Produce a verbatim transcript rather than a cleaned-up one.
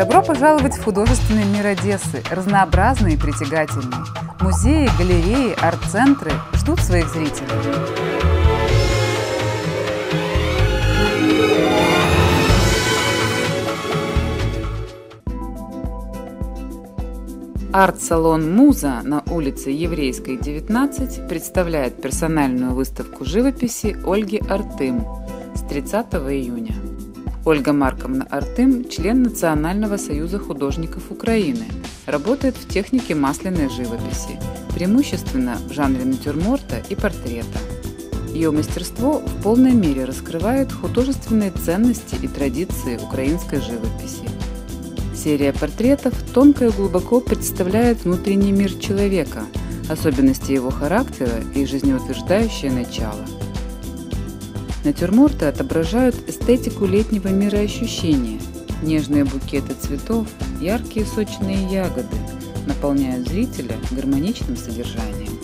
Добро пожаловать в художественный мир Одессы, разнообразный и притягательный. Музеи, галереи, арт-центры ждут своих зрителей. Арт-салон «Муза» на улице Еврейской, девятнадцать представляет персональную выставку живописи Ольги Артым с тридцатого июня. Ольга Марковна Артым – член Национального союза художников Украины, работает в технике масляной живописи, преимущественно в жанре натюрморта и портрета. Ее мастерство в полной мере раскрывает художественные ценности и традиции украинской живописи. Серия портретов тонко и глубоко представляет внутренний мир человека, особенности его характера и жизнеутверждающее начало. Натюрморты отображают эстетику летнего мироощущения. Нежные букеты цветов, яркие сочные ягоды наполняют зрителя гармоничным содержанием.